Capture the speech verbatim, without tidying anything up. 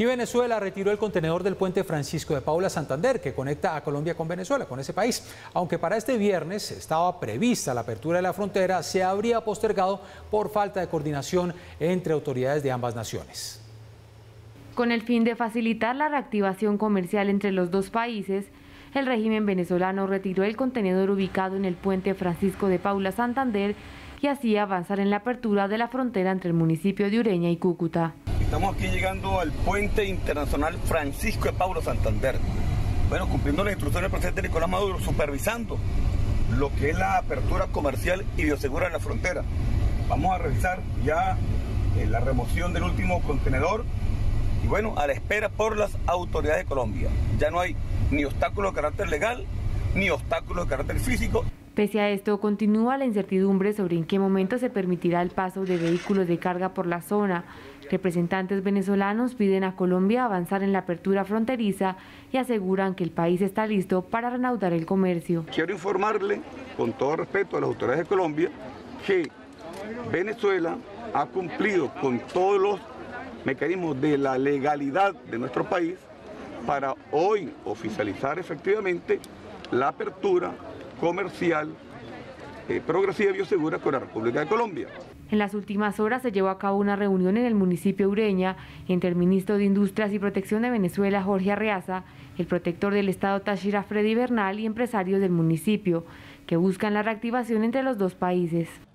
Y Venezuela retiró el contenedor del puente Francisco de Paula Santander, que conecta a Colombia con Venezuela, con ese país. Aunque para este viernes estaba prevista la apertura de la frontera, se habría postergado por falta de coordinación entre autoridades de ambas naciones. Con el fin de facilitar la reactivación comercial entre los dos países, el régimen venezolano retiró el contenedor ubicado en el puente Francisco de Paula Santander y así avanzar en la apertura de la frontera entre el municipio de Ureña y Cúcuta. Estamos aquí llegando al puente internacional Francisco de Paula Santander. Bueno, cumpliendo las instrucciones del presidente Nicolás Maduro, supervisando lo que es la apertura comercial y biosegura en la frontera. Vamos a realizar ya eh, la remoción del último contenedor y bueno, a la espera por las autoridades de Colombia. Ya no hay ni obstáculos de carácter legal, ni obstáculos de carácter físico. Pese a esto, continúa la incertidumbre sobre en qué momento se permitirá el paso de vehículos de carga por la zona. Representantes venezolanos piden a Colombia avanzar en la apertura fronteriza y aseguran que el país está listo para reanudar el comercio. Quiero informarle, con todo respeto a las autoridades de Colombia, que Venezuela ha cumplido con todos los mecanismos de la legalidad de nuestro país para hoy oficializar efectivamente la apertura comercial eh, progresiva y biosegura con la República de Colombia. En las últimas horas se llevó a cabo una reunión en el municipio de Ureña entre el ministro de Industrias y Protección de Venezuela, Jorge Arreaza, el protector del estado Táchira, Freddy Bernal, y empresarios del municipio, que buscan la reactivación entre los dos países.